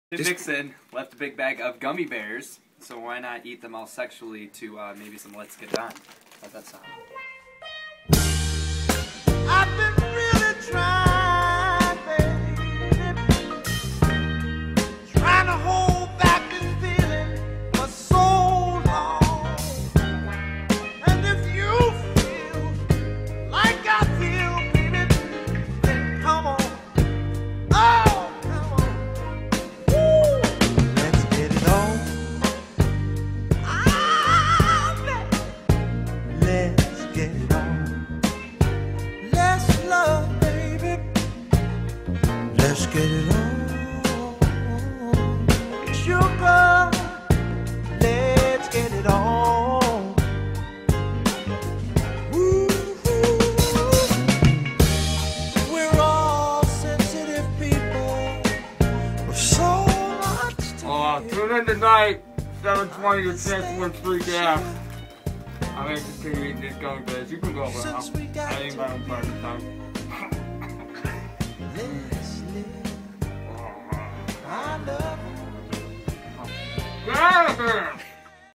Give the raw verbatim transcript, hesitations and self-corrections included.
Vixen left a big bag of gummy bears, so why not eat them all sexually to uh, maybe some Let's Get On. How's that sound? I've been really trying, baby, trying to hold back this feeling for so long. And if you feel like I feel, baby, then come on. Oh, come on. Woo. Let's get it on. Ah, baby. Let's get it on. Let's love, baby. Let's get it on. Sugar, let's get it on. Woo. We're all sensitive people with so much Uh, time. tune in tonight, seven twenty to chance win free gas. I'm gonna continue eating these gummy bears. You can go for Since we now. got I ain't my own party time. Let's live. I love you. Get out of here!